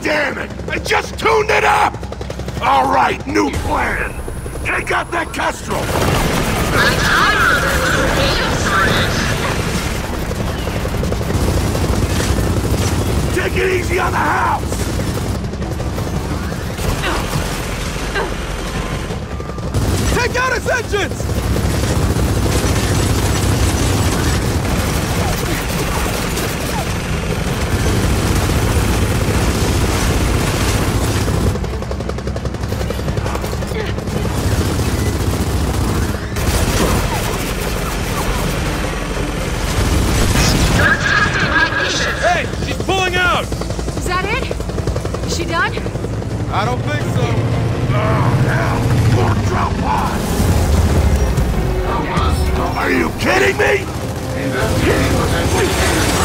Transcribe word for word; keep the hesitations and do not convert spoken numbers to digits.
damn it! I just tuned it up! All right, new plan. Take out that Kestrel! I'm tired of the little games, Sergeant! Take it easy on the house! Take out his engines! Hey, she's pulling out! Is that it? Is she done? I don't think so. Oh, hell! More drop pod! Are you kidding me? Investigating potential